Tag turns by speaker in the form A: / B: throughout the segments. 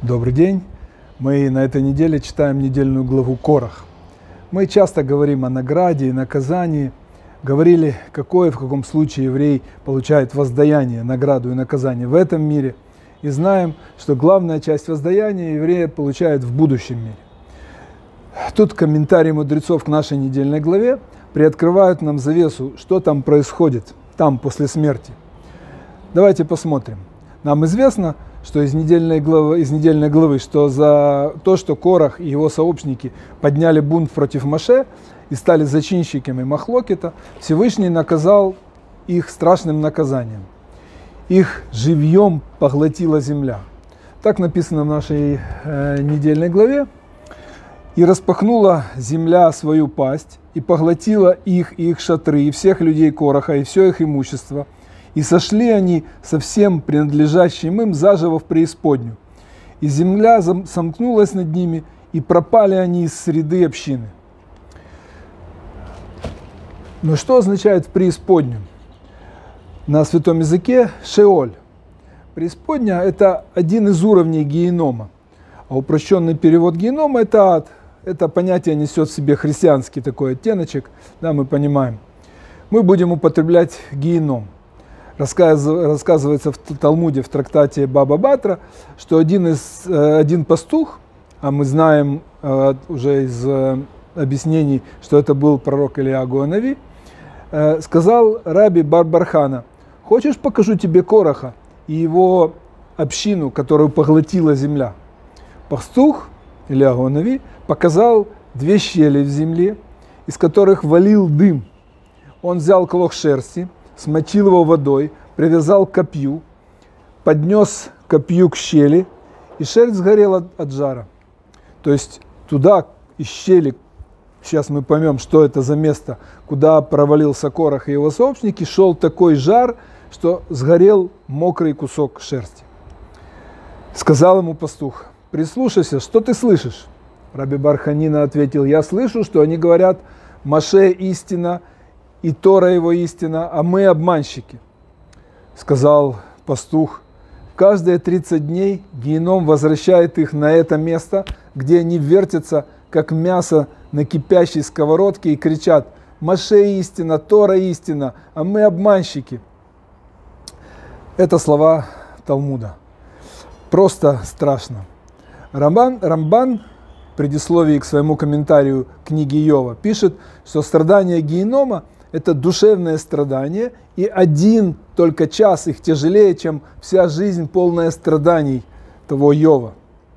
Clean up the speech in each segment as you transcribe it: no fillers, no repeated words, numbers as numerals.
A: Добрый день! Мы на этой неделе читаем недельную главу Корах. Мы часто говорим о награде и наказании. Говорили, какое в каком случае еврей получает воздаяние, награду и наказание в этом мире. И знаем, что главная часть воздаяния еврея получает в будущем мире. Тут комментарии мудрецов к нашей недельной главе приоткрывают нам завесу, что там происходит, там после смерти. Давайте посмотрим. Нам известно, что из недельной главы, что за то, что Корах и его сообщники подняли бунт против Моше и стали зачинщиками Махлокета, Всевышний наказал их страшным наказанием. Их живьем поглотила земля. Так написано в нашей недельной главе. «И распахнула земля свою пасть, и поглотила их, и их шатры, и всех людей Кораха, и все их имущество. И сошли они со всем принадлежащим им заживо в преисподнюю. И земля сомкнулась над ними, и пропали они из среды общины». Но что означает преисподнюю? На святом языке Шеоль. Преисподняя – это один из уровней генома. А упрощенный перевод генома – это ад. Это понятие несет в себе христианский такой оттеночек, да, мы понимаем. Мы будем употреблять геном. Рассказывается в Талмуде, в трактате Баба Батра, что один пастух, а мы знаем уже из объяснений, что это был пророк Илияху ха-Нави, сказал раби Бар-Бархана: «Хочешь, покажу тебе Кораха и его общину, которую поглотила земля?» Пастух Илияху ха-Нави показал две щели в земле, из которых валил дым. Он взял клок шерсти, смочил его водой, привязал к копью, поднес копью к щели, и шерсть сгорела от жара. То есть туда, из щели, сейчас мы поймем, что это за место, куда провалился Корах и его сообщники, шел такой жар, что сгорел мокрый кусок шерсти. Сказал ему пастух: «Прислушайся, что ты слышишь?» Раби Бар-Ханина ответил: «Я слышу, что они говорят: Моше истина, и Тора его истина, а мы обманщики». Сказал пастух: «Каждые 30 дней геном возвращает их на это место, где они вертятся, как мясо на кипящей сковородке, и кричат: Моше истина, Тора истина, а мы обманщики». Это слова Талмуда. Просто страшно. Рамбан в предисловии к своему комментарию книги Иова пишет, что страдания генома – это душевное страдание, и один только час их тяжелее, чем вся жизнь, полная страданий того Иова.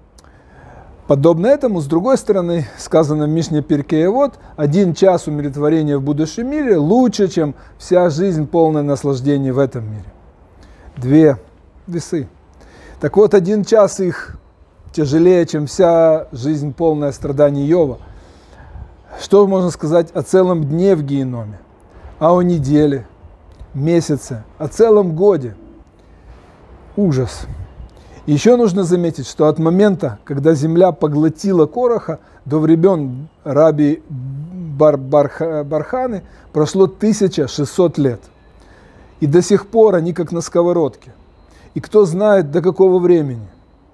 A: Подобно этому, с другой стороны, сказано в Мишне Пиркей Авот, 1 час умиротворения в будущем мире лучше, чем вся жизнь, полная наслаждений в этом мире. Две весы. Так вот, 1 час их тяжелее, чем вся жизнь, полная страданий Иова. Что можно сказать о целом дне в геноме, о неделе, месяце, о целом годе? Ужас. Еще нужно заметить, что от момента, когда земля поглотила Кораха, до времен раби Барханы прошло 1600 лет. И до сих пор они как на сковородке. И кто знает, до какого времени.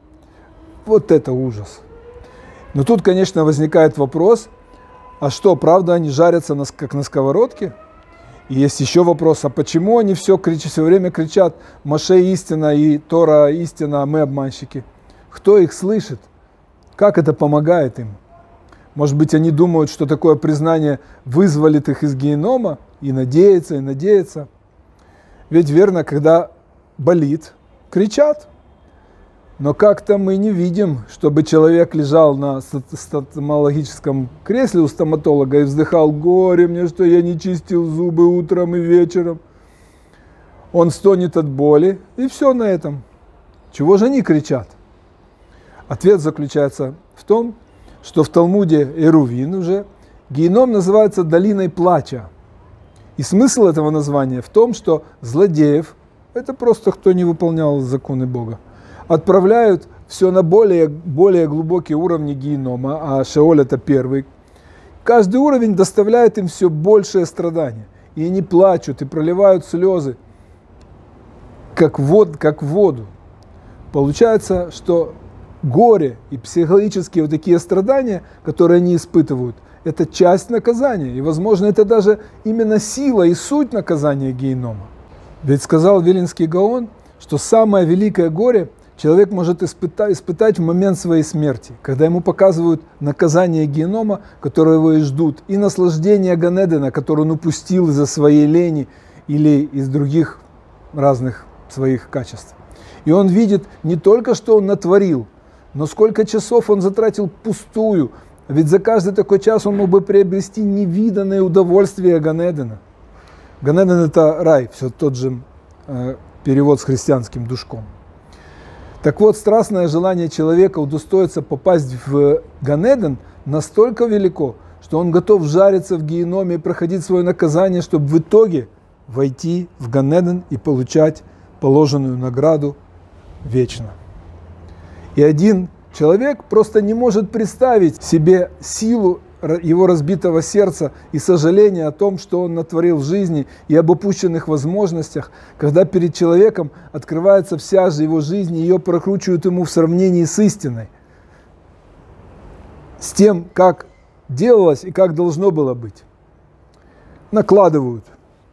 A: Вот это ужас. Но тут, конечно, возникает вопрос: а что, правда, они жарятся как на сковородке? И есть еще вопрос: а почему они все время кричат: Моше истина и Тора истина, а мы обманщики? Кто их слышит? Как это помогает им? Может быть, они думают, что такое признание вызволит их из генома, и надеются, и надеются. Ведь верно, когда болит, кричат. Но как-то мы не видим, чтобы человек лежал на стоматологическом кресле у стоматолога и вздыхал: «Горе мне, что я не чистил зубы утром и вечером». Он стонет от боли, и все на этом. Чего же они кричат? Ответ заключается в том, что в Талмуде Эрувин уже геном называется долиной плача. И смысл этого названия в том, что злодеев, это просто кто не выполнял законы Бога, отправляют все на более глубокие уровни генома, а Шеоль это первый. Каждый уровень доставляет им все большее страдание. И они плачут и проливают слезы, как в воду. Получается, что горе и психологические вот такие страдания, которые они испытывают, это часть наказания. И, возможно, это даже именно сила и суть наказания генома. Ведь сказал Виленский Гаон, что самое великое горе человек может испытать в момент своей смерти, когда ему показывают наказание генома, которое его и ждут, и наслаждение Ганедена, которое он упустил из-за своей лени или из других разных своих качеств. И он видит не только, что он натворил, но сколько часов он затратил впустую. Ведь за каждый такой час он мог бы приобрести невиданное удовольствие Ганедена. Ганеден – это рай, все тот же перевод с христианским душком. Так вот, страстное желание человека удостоиться попасть в Ганеден настолько велико, что он готов жариться в геноме и проходить свое наказание, чтобы в итоге войти в Ганеден и получать положенную награду вечно. И один человек просто не может представить себе силу его разбитого сердца и сожаления о том, что он натворил в жизни, и об упущенных возможностях, когда перед человеком открывается вся же его жизнь, и ее прокручивают ему в сравнении с истиной, с тем, как делалось и как должно было быть. Накладывают.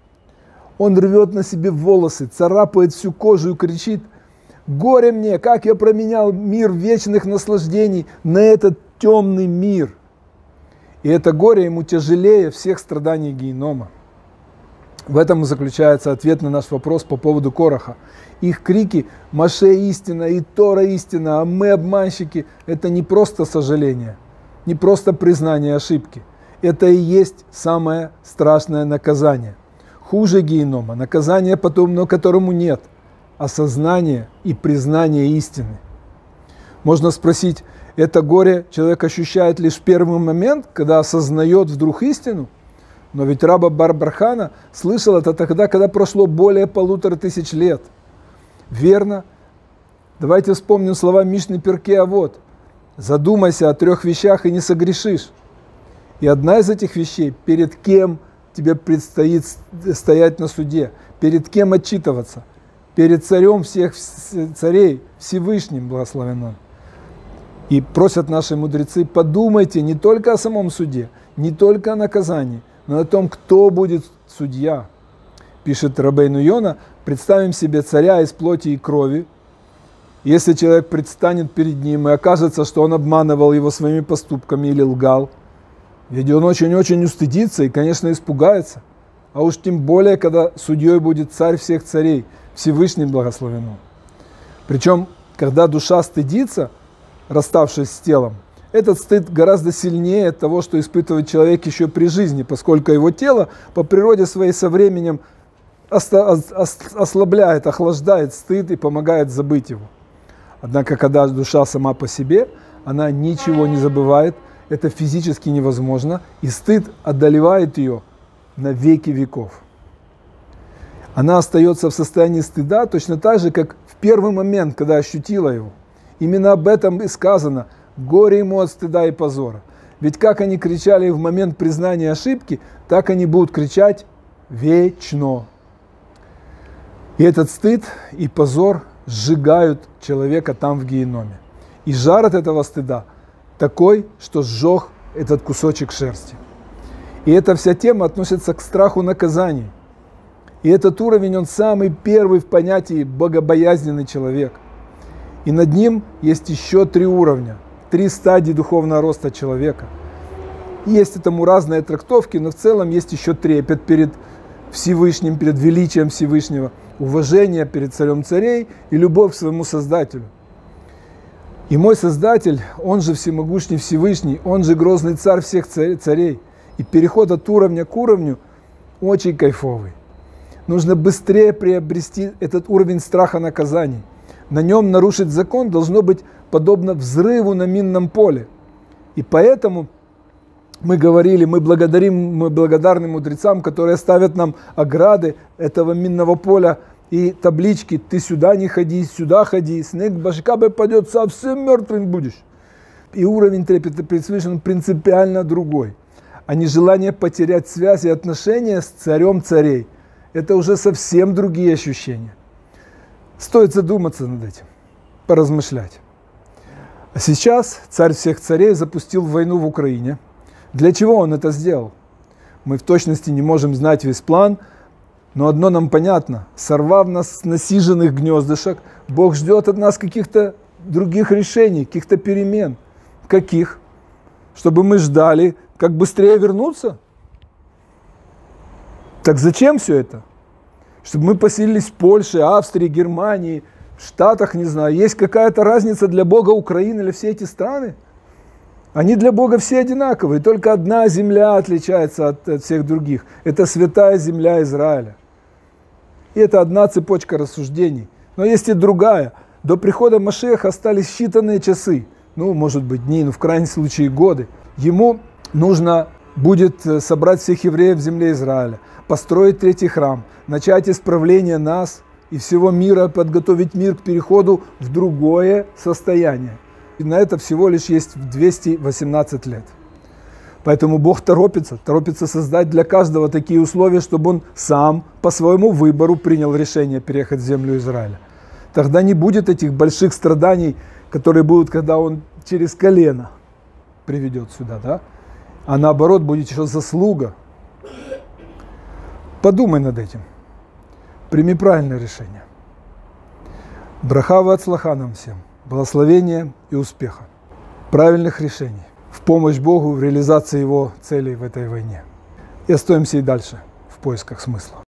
A: Он рвет на себе волосы, царапает всю кожу и кричит: «Горе мне, как я променял мир вечных наслаждений на этот темный мир!» И это горе ему тяжелее всех страданий генома. В этом и заключается ответ на наш вопрос по поводу Кораха. Их крики «Моше истина» и «Тора истина», а мы обманщики – это не просто сожаление, не просто признание ошибки. Это и есть самое страшное наказание. Хуже генома – наказание, потом, которому нет осознания и признания истины. Можно спросить, это горе человек ощущает лишь в первый момент, когда осознает вдруг истину? Но ведь Раба бар-Бархана слышал это тогда, когда прошло более 1500 лет. Верно? Давайте вспомним слова Мишны Перкей Авот. Задумайся о 3 вещах и не согрешишь. И одна из этих вещей, перед кем тебе предстоит стоять на суде, перед кем отчитываться, перед царем всех царей, Всевышним, благословен он. И просят наши мудрецы, подумайте не только о самом суде, не только о наказании, но о том, кто будет судья. Пишет Рабейну Йона, представим себе царя из плоти и крови. Если человек предстанет перед ним и окажется, что он обманывал его своими поступками или лгал, ведь он очень-очень устыдится и, конечно, испугается. А уж тем более, когда судьей будет царь всех царей, Всевышний благословен он. Причем, когда душа стыдится, расставшись с телом, этот стыд гораздо сильнее того, что испытывает человек еще при жизни, поскольку его тело по природе своей со временем ослабляет, охлаждает стыд и помогает забыть его. Однако, когда душа сама по себе, она ничего не забывает, это физически невозможно, и стыд одолевает ее на веки веков. Она остается в состоянии стыда точно так же, как в первый момент, когда ощутила его. Именно об этом и сказано: горе ему от стыда и позора. Ведь как они кричали в момент признания ошибки, так они будут кричать вечно. И этот стыд и позор сжигают человека там в геноме. И жар от этого стыда такой, что сжег этот кусочек шерсти. И эта вся тема относится к страху наказаний. И этот уровень, он самый первый в понятии богобоязненный человек. И над ним есть еще 3 уровня, 3 стадии духовного роста человека. И есть этому разные трактовки, но в целом есть еще трепет перед Всевышним, перед величием Всевышнего, уважение перед царем царей и любовь к своему Создателю. И мой Создатель, он же всемогущий Всевышний, он же грозный царь всех царей. И переход от уровня к уровню очень кайфовый. Нужно быстрее приобрести этот уровень страха наказаний. На нем нарушить закон должно быть подобно взрыву на минном поле. И поэтому мы говорили, мы благодарны мудрецам, которые ставят нам ограды этого минного поля и таблички: ты сюда не ходи, сюда ходи, снег башка бы падет, совсем мертвым будешь. И уровень трепета перед Всевышним принципиально другой. А не желание потерять связь и отношения с царем царей. Это уже совсем другие ощущения. Стоит задуматься над этим, поразмышлять. А сейчас царь всех царей запустил войну в Украине. Для чего он это сделал? Мы в точности не можем знать весь план, но одно нам понятно. Сорвав нас с насиженных гнездышек, Бог ждет от нас каких-то других решений, каких-то перемен. Каких? Чтобы мы ждали, как быстрее вернуться? Так зачем все это? Чтобы мы поселились в Польше, Австрии, Германии, в Штатах, не знаю. Есть какая-то разница для Бога Украины или все эти страны? Они для Бога все одинаковые, только одна земля отличается от всех других. Это святая земля Израиля. И это одна цепочка рассуждений. Но есть и другая. До прихода Машиаха остались считанные часы. Может быть, дни, в крайнем случае годы. Ему нужно будет собрать всех евреев в земле Израиля, построить третий храм, начать исправление нас и всего мира, подготовить мир к переходу в другое состояние. И на это всего лишь есть 218 лет. Поэтому Бог торопится создать для каждого такие условия, чтобы он сам по своему выбору принял решение переехать в землю Израиля. Тогда не будет этих больших страданий, которые будут, когда он через колено приведет сюда, да? А наоборот будет еще заслуга. Подумай над этим. Прими правильное решение. Браха ва ацлаха нам всем. Благословения и успеха. Правильных решений. В помощь Богу в реализации Его целей в этой войне. И остаемся и дальше в поисках смысла.